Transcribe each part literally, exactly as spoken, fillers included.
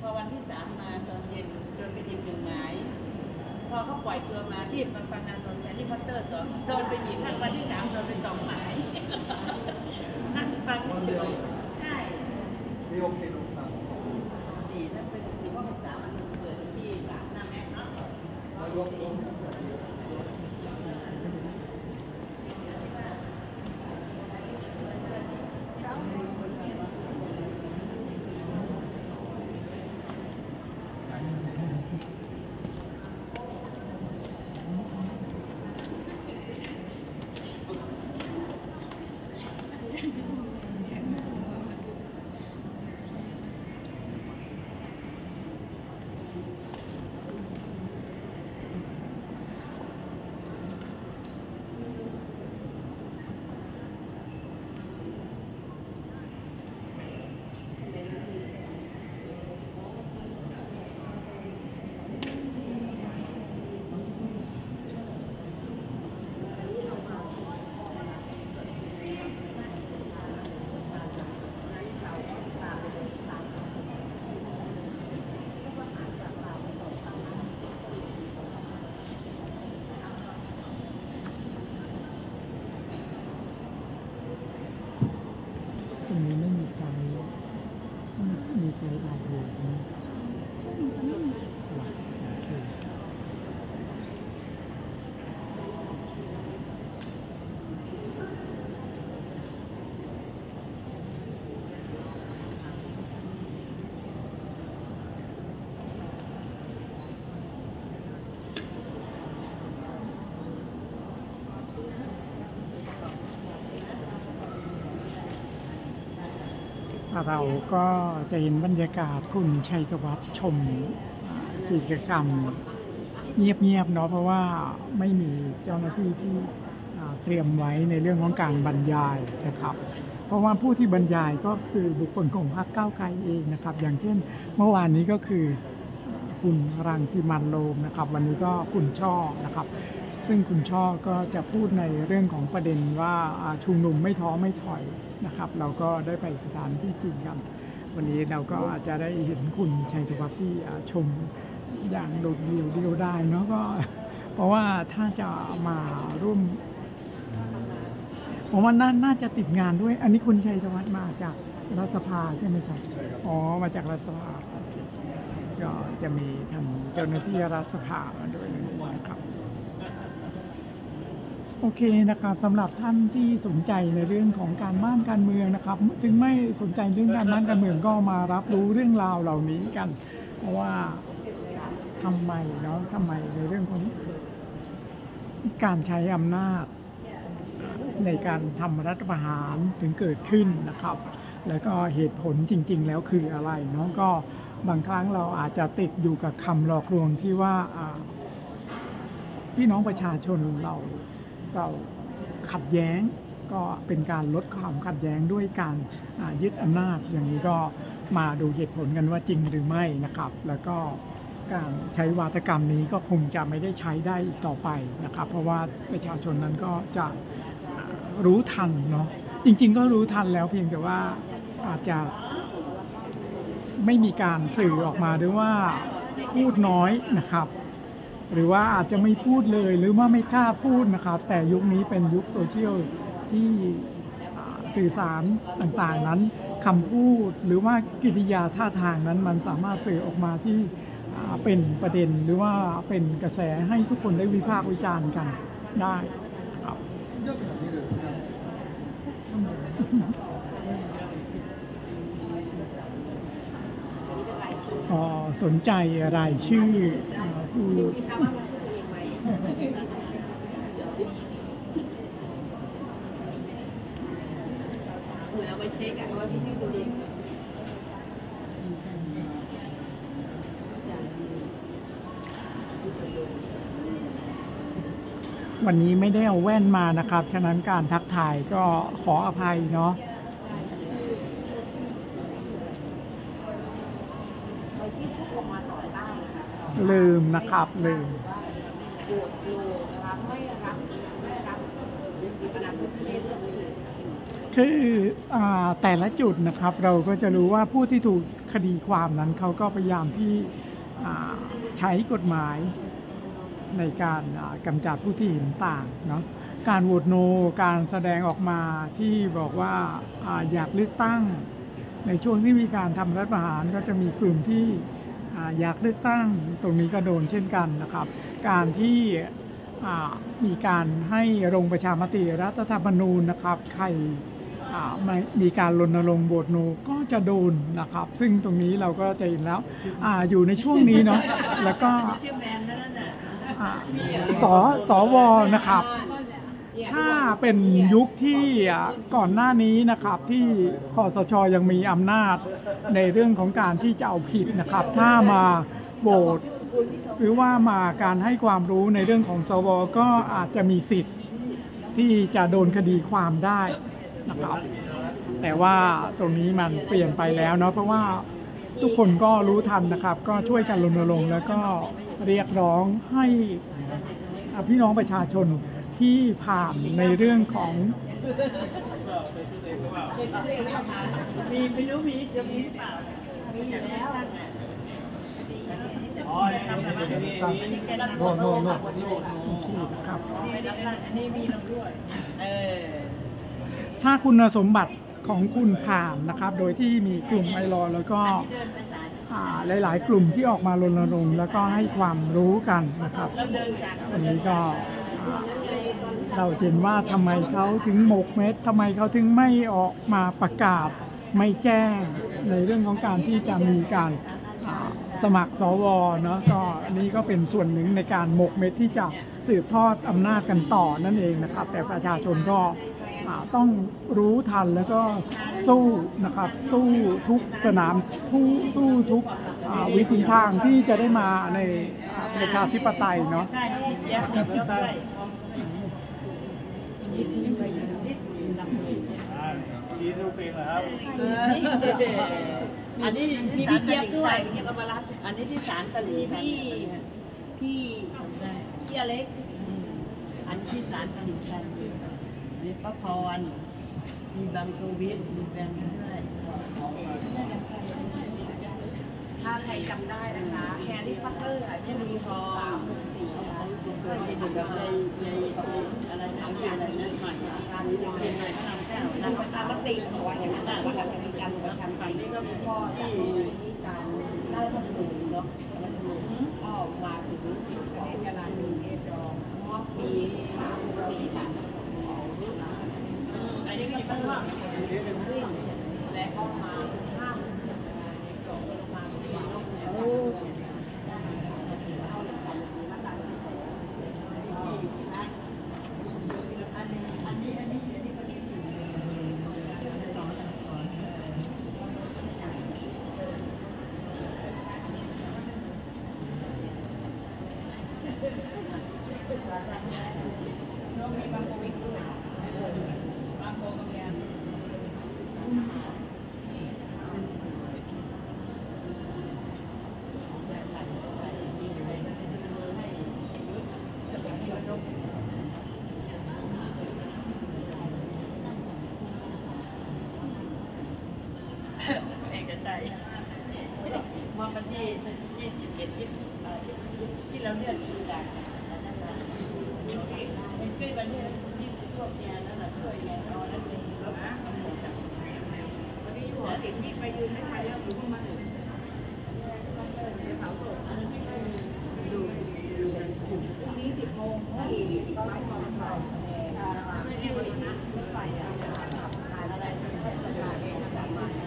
พอวันที่สามมาตอนเย็นโดนไปอีกหนึ่งหมายพอเขาปล่อยตัวมาที่มาฟังอานนท์แฮร์รี่พอตเตอร์สองโดนไปอีกครั้งวันที่สามโดนไปสองหมายนั่งฟังเฉยใช่มีองค์สี่องค์สามสี่นั่นเป็นสี่ข้อเป็นสามอันนึงเกิดที่สามหน้าแม็กเนาะแล้วรวมรวมตรงนี้ไม่มีไฟมีไฟอาเทียใช่ไหมใช่จะไม่มีโอเคเราก็จะเห็นบรรยากาศคุณชัยธวัฒน์ชมกิจกรรมเงียบๆเนาะเพราะว่าไม่มีเจ้าหน้าที่ที่เตรียมไว้ในเรื่องของการบรรยายนะครับเพราะว่าผู้ที่บรรยายก็คือบุคคลของพรรคก้าวไกลเองนะครับอย่างเช่นเมื่อวานนี้ก็คือคุณรังสิมันต์โรมนะครับวันนี้ก็คุณช่อนะครับซึ่งคุณช่อก็จะพูดในเรื่องของประเด็นว่าชุมนุมไม่ท้อไม่ถอยนะครับเราก็ได้ไปสถานที่จริงกันวันนี้เราก็อาจจะได้เห็นคุณชัยธวัฒน์ที่ชมอย่างโดดเดี่ยวเดียวได้เนาะก็เพราะว่าถ้าจะมาร่วมผมว่าน่าจะติดงานด้วยอันนี้คุณชัยธวัฒน์มาจากรัฐสภาใช่ไหมครับอ๋อมาจากรัฐสภาก็จะมีทางเจ้าหน้าที่รัฐสภามาด้วยนะครับโอเคนะครับสำหรับท่านที่สนใจในเรื่องของการบ้านการเมืองนะครับจึงไม่สนใจเรื่องการบ้านการเมืองก็มารับรู้เรื่องราวเหล่านี้กันเพราะว่าทำไมเนาะทำไมในเรื่องของการใช้อำนาจในการทำรัฐประหารถึงเกิดขึ้นนะครับแล้วก็เหตุผลจริงๆแล้วคืออะไรเนาะก็บางครั้งเราอาจจะติดอยู่กับคำหลอกลวงที่ว่าพี่น้องประชาชนเราเราขัดแย้งก็เป็นการลดความขัดแย้งด้วยการยึดอำนาจอย่างนี้ก็มาดูเหตุผลกันว่าจริงหรือไม่นะครับแล้วก็การใช้วาทกรรมนี้ก็คงจะไม่ได้ใช้ได้อีกต่อไปนะครับเพราะว่าประชาชนนั้นก็จะรู้ทันเนาะจริงๆก็รู้ทันแล้วเพียงแต่ว่าอาจจะไม่มีการสื่อออกมาหรือว่าพูดน้อยนะครับหรือว่าอาจจะไม่พูดเลยหรือว่าไม่กล้าพูดนะครับแต่ยุคนี้เป็นยุคโซเชียลที่สื่อสารต่างๆนั้นคำพูดหรือว่ากิริยาท่าทางนั้นมันสามารถสื่อออกมาที่เป็นประเด็นหรือว่าเป็นกระแสให้ทุกคนได้วิพากษ์วิจารณ์กันได้ครับสนใจรายชื่อผู้เราไปเช็คกันว่าพี่ชื่อตัวเองวันนี้ไม่ได้เอาแว่นมานะครับฉะนั้นการทักทายก็ขออภัยเนาะลืมนะครับลืมโหวตโลนะคะไม่รับไม่รับหรือปฏิบัติเรื่องอื่นคืออาแต่ละจุดนะครับเราก็จะรู้ว่าผู้ที่ถูกคดีความนั้นเขาก็พยายามที่อ่าใช้กฎหมายในการอ่ากำจัดผู้ที่เห็นต่างเนาะการโหวตโนการแสดงออกมาที่บอกว่าอาอยากเลือกตั้งในช่วงที่มีการทำรัฐประหารก็จะมีกลุ่มที่อ่าอยากเลือกตั้งตรงนี้ก็โดนเช่นกันนะครับการที่อ่ามีการให้ลงประชามติรัฐธรรมนูญนะครับใครอ่าไม่มีการรณรงค์โหวตโนก็จะโดนนะครับซึ่งตรงนี้เราก็จะเห็นแล้วอาอยู่ในช่วงนี้เนาะแล้วก็ชื่อแมนนั่นน่ะอ่าสสวนะครับถ้าเป็นยุคที่อ่าก่อนหน้านี้นะครับที่คสชยังมีอำนาจในเรื่องของการที่จะเอาผิดนะครับถ้ามาโหวตหรือว่ามาการให้ความรู้ในเรื่องของสวก็อาจจะมีสิทธิ์ที่จะโดนคดีความได้นะครับแต่ว่าตรงนี้มันเปลี่ยนไปแล้วเนาะเพราะว่าทุกคนก็รู้ทันนะครับก็ช่วยกันรณรงค์แล้วก็เรียกร้องให้พี่น้องประชาชนที่ผ่านในเรื่องของมีไม่รู้มีจะมีหรือเปล่ามีอยู่แล้วอ๋อทำแบบนี้อันนี้แกรับโน่นโน่นโน่นครับไม่รับอันนี้มีเราด้วยเออถ้าคุณสมบัติของคุณผ่านนะครับ โดยที่มีกลุ่มไอรอแล้วก็เดินภาษาอ่าหลาย ๆ กลุ่มที่ออกมารณรงค์แล้วก็ให้ความรู้กันนะครับเราเดินจากอันนี้ก็อ่าเราเห็นว่าทำไมเขาถึงหมกเม็ดทำไมเขาถึงไม่ออกมาประกาศไม่แจ้งในเรื่องของการที่จะมีการอ่าสมัครสวเนาะก็อันนี้ก็เป็นส่วนหนึ่งในการหมกเม็ดที่จะสืบทอดอำนาจกันต่อนั่นเองนะครับแต่ประชาชนก็อ่าต้องรู้ทันแล้วก็สู้นะครับสู้ทุกสนามทุกสู้ทุกอ่าวิธีทางที่จะได้มาในอ่าประชาธิปไตยเนาะใช่ที่เจี๊ยบกับยกด้วยนี่ที่ไปอยู่นิดลำด้วยชี้รูปเองเหรอครับอันนี้มีพี่เจี๊ยบด้วยพี่เจี๊ยบอมรัตน์อันนี้ที่ศาลตลิ่งชันพี่พี่พี่อเล็กอันที่ศาลตลิ่งชันมีป้าพรมีบางกวิทมีแฟนด้วยถ้าใครจำได้นะคะแฮร์รี่พอตเตอร์ค่ะที่มีพอสามหนึ่งสี่ค่ะก็มีอยู่กับในในอะไรนะที่อะไรนะใหม่การนี้เรียนใหม่พระรามเก้าทำประชามติของวันอย่างนั้นว่าการมีการประชามติก็มีข้อที่มีการได้รัฐธรรมนูญเนาะรัฐธรรมนูญก็มาถึงประเทศยาลาหนึ่งเอจองมอบปีสามหนึ่งสี่ค่ะอันนี้ก็มีเตอข้อร์และก็มาห้ามมาโอ้อันนี้อันนี้อันนี้ก็ที่น้องมีบางโควิดด้วยบางโควิดเนี่ยเอกชัยเมื่อวันที่ยี่สิบเอ็ดที่ที่เราเลือกชื่อดังนั่นแหละเป็นช่วยวันที่ที่พวกเนี่ยนั่นแหละช่วยเนี่ยเอาแล้วเป็นรถตำรวจวันนี้อยู่หัวติดที่ไปยืนไม่ไปแล้วอยู่ข้างมาถึงเขาส่งพรุ่งนี้สิบโมงที่ก็ไล่ความสบายไม่ได้วันนะรถไฟอ่ะอะไรไม่สบายเองสามารถ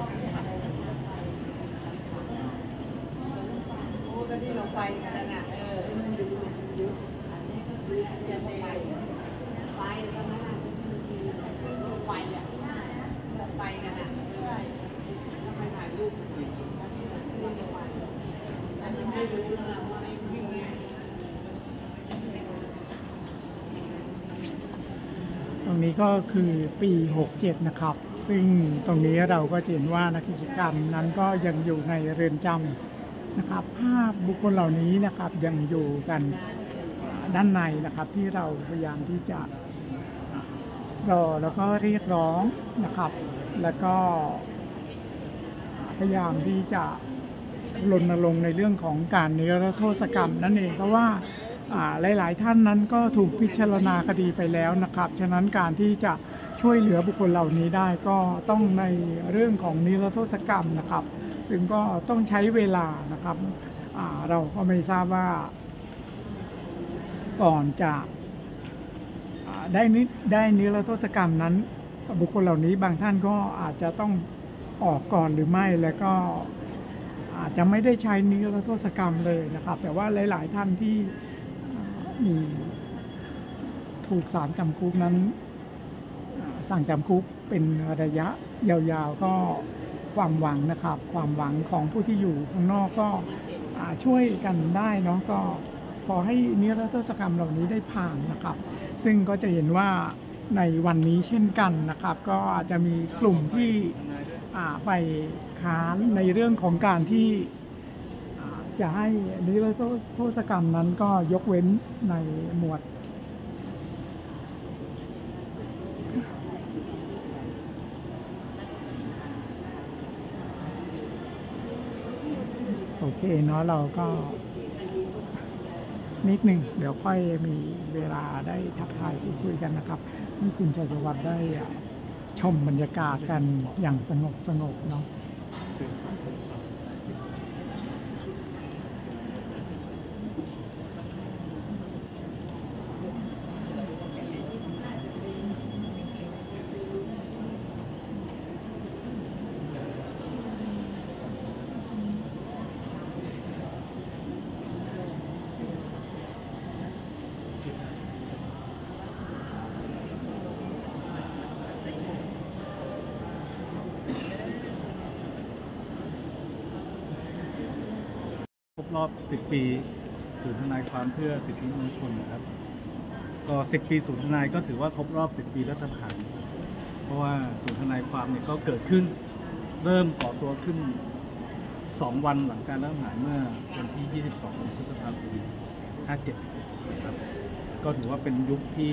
โอ้ก็ที่เราไปกันน่ะเออมันอยู่อยู่อันนี้ก็คือจะไปไปแล้วนะไปอ่ะไปกันอ่ะใช่ไปถ่ายรูปอันนี้ไม่รู้นะว่าวิ่งไงตรงนี้ก็คือปีหกเจ็ดนะครับ ซึ่งตรงนี้เราก็เห็นว่านักกิจกรรมนั้นก็ยังอยู่ในเรือนจำนะครับ ภาพบุคคลเหล่านี้นะครับยังอยู่กันด้านในนะครับที่เราพยายามที่จะรอแล้วก็เรียกร้องนะครับ แล้วก็พยายามที่จะรณรงค์ในเรื่องของการนิรโทษกรรมนั่นเองเพราะว่าหลายๆท่านนั้นก็ถูกพิจารณาคดีไปแล้วนะครับฉะนั้นการที่จะช่วยเหลือบุคคลเหล่านี้ได้ก็ต้องในเรื่องของนิรโทษกรรมนะครับซึ่งก็ต้องใช้เวลานะครับเราก็ไม่ทราบว่าก่อนจะได้นิได้นิรโทษกรรมนั้นบุคคลเหล่านี้บางท่านก็อาจจะต้องออกก่อนหรือไม่แล้วก็อาจจะไม่ได้ใช้นิรโทษกรรมเลยนะครับแต่ว่าหลายๆท่านที่มีถูกศาลจำคุกนั้นสั่งจำคุกเป็นระยะยาวๆก็ความหวังนะครับความหวังของผู้ที่อยู่ข้างนอกก็ช่วยกันได้เนาะก็ขอให้นิรโทษกรรมเหล่านี้ได้ผ่านนะครับซึ่งก็จะเห็นว่าในวันนี้เช่นกันนะครับก็อาจจะมีกลุ่มที่ไปค้านในเรื่องของการที่จะให้นิรโทษกรรมนั้นก็ยกเว้นในหมวดโอเคเนาะเราก็นิดหนึ่งเดี๋ยวค่อยมีเวลาได้ทักทายพูดคุยกันนะครับนี่คุณชัยวัฒน์ได้ชมบรรยากาศกันอย่างสงบสงบเนาะครบรอบสิบปีศูนย์ทนายความเพื่อสิทธิมนุษยชนนะครับก็สิบปีศูนย์ทนายก็ถือว่าครบรอบสิบปีรัฐประหารเพราะว่าศูนย์ทนายความเนี่ยก็เกิดขึ้นเริ่มก่อตัวขึ้นสองวันหลังการรัฐประหารเมื่อวันที่ยี่สิบสองพฤษภาคมห้าเจ็ดนะครับก็ถือว่าเป็นยุคที่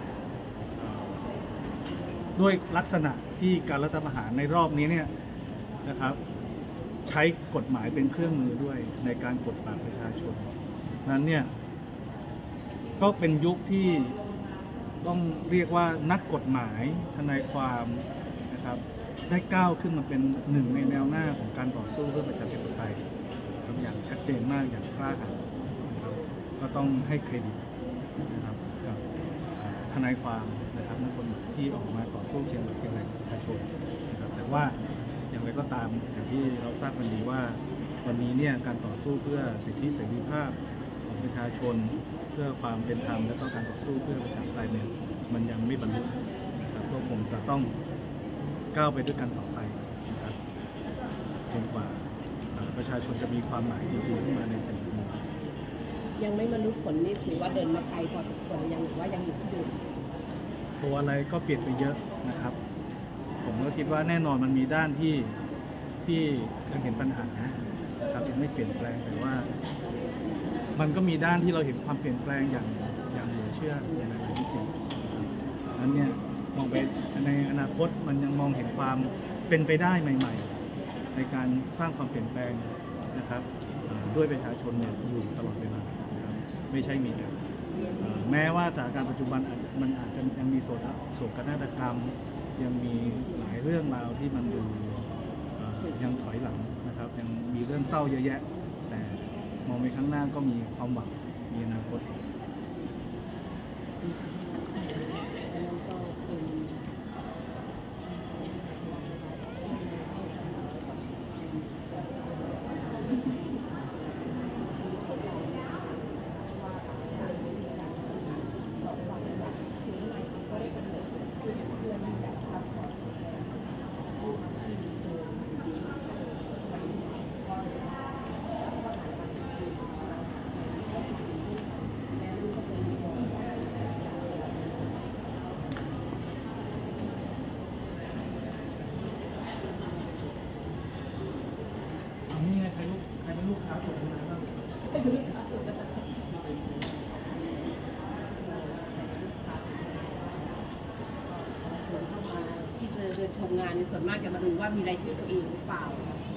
ด้วยลักษณะที่การรัฐประหารในรอบนี้เนี่ยนะครับใช้กฎหมายเป็นเครื่องมือด้วยในการกดปราบประชาชนนั้นเนี่ยก็เป็นยุคที่ต้องเรียกว่านักกฎหมายทนายความนะครับได้ก้าวขึ้นมาเป็นหนึ่งในแนวหน้าของการต่อสู้เพื่อประชาธิปไตยอย่างชัดเจนมากอย่างกล้าหาญนะครับก็ต้องให้เครดิตนะครับกับทนายความนะครับนักกฎหมายที่ออกมาต่อสู้เคียงข้างกับประชาชนนะครับแต่ว่าอย่างไรก็ตามอย่างที่เราทราบกันดีว่าวันนี้เนี่ยการต่อสู้เพื่อสิทธิเสรีภาพของประชาชนเพื่อความเป็นธรรมและก็การต่อสู้เพื่อประชาธิปไตยเนี่ยมันยังไม่บรรลุนะครับก็คงจะต้องก้าวไปด้วยกันต่อไปนะครับจนกว่าประชาชนจะมีความหมายจริงๆขึ้นมาในใจของเรายังไม่บรรลุผลนี่ถือว่าเดินมาไกลพอสมควรยังหรือว่ายังอยู่ที่เดิมตัวอะไรก็เปลี่ยนไปเยอะนะครับผมก็คิดว่าแน่นอนมันมีด้านที่ที่ยังเห็นปัญหานะครับยังไม่เปลี่ยนแปลงแต่ว่ามันก็มีด้านที่เราเห็นความเปลี่ยนแปลงอย่างอย่างเหลือเชื่ออย่างไรที่จริงนั้นเนี่ยมองไปในอนาคตมันยังมองเห็นความเป็นไปได้ใหม่ๆในการสร้างความเปลี่ยนแปลงนะครับด้วยประชาชนเนี่ยอยู่ตลอดเวลานะครับไม่ใช่มีแต่แม้ว่าสถานการณ์ปัจจุบันมันอาจจะยังมีโศกนาฏกรรมยังมีหลายเรื่องราวที่มันดูยังถอยหลังนะครับยังมีเรื่องเศร้าเยอะแยะแต่มองไปข้างหน้าก็มีความหวังมีอนาคตคานในส่วนมากจะมาดูว่ามีรายชื่อตัวเองหรือเปล่า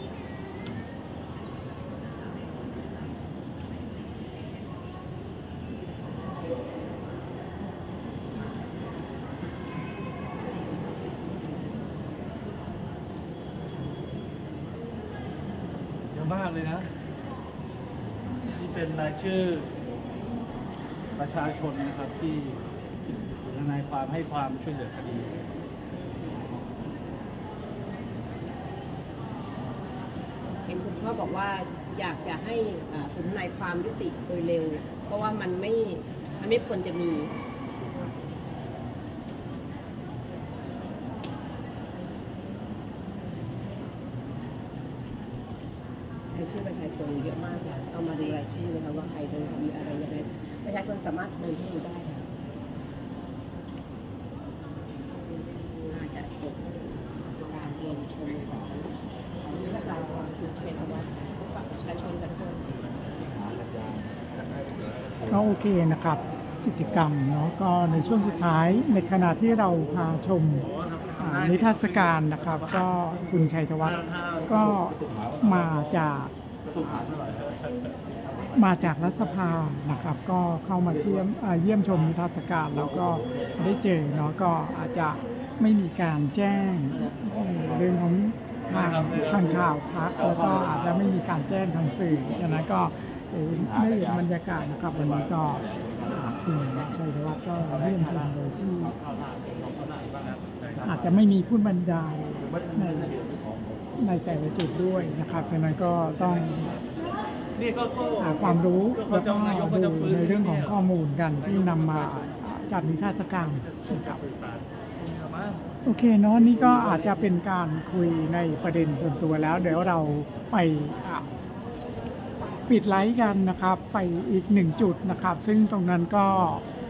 เยอะมากเลยนะที่เป็นรายชื่อประชาชนนะครับที่ทนายความให้ความช่วยเหลือคดีเห็นคุณชอบบอกว่าอยากจะให้อ่าศูนย์ทนายความยุติโดยเร็ว เพราะว่ามันไม่มันไม่ควรจะมีรายชื่อประชาชนเยอะมากค่ะเอามาดูรายชื่อนะคะว่าใครโดนคดีอะไรยังไงประชาชนสามารถเดินที่ดูได้ค่ะน่าจะจบการเรียนชมของนิทรรศการความสุขเชนวัฒน์พบปะประชาชนกันทุกคนก็โอเคนะครับกิจกรรมเนาะก็ในช่วงสุดท้ายในขณะที่เราพาชมอ่านิทรรศการนะครับ ก็คุณชัยธวัฒน์ก็มาจากมาจากรัฐสภานะครับ ก็เข้ามาเยี่ยมอ่าเยี่ยมชมนิทรรศการแล้วก็ได้เจอเนาะก็อาจจะไม่มีการแจ้งเรื่องของทางทางข่าวพักแล้วก็อาจจะไม่มีการแจ้งทางสื่อฉะนั้นก็ได้เห็นบรรยากาศนะครับวันนี้ก็คุณชัยธวัฒน์ก็เยี่ยมชมโดยที่อาจจะไม่มีผู้บรรยายในในแต่ละจุดด้วยนะครับฉะนั้นก็ต้องหาความรู้แล้วก็ดูในเรื่องของข้อมูลกันที่นำมาจัดนิทรรศการนะครับโอเคเนาะนี่ก็อาจจะเป็นการคุยในประเด็นส่วนตัวแล้วเดี๋ยวเราไปปิดไลฟ์กันนะครับไปอีกหนึ่งจุดนะครับซึ่งตรงนั้นก็